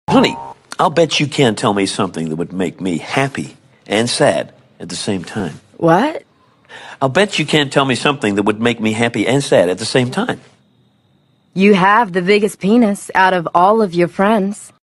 Honey, I'll bet you can't tell me something that would make me happy and sad at the same time. What? I'll bet you can't tell me something that would make me happy and sad at the same time. You have the biggest penis out of all of your friends.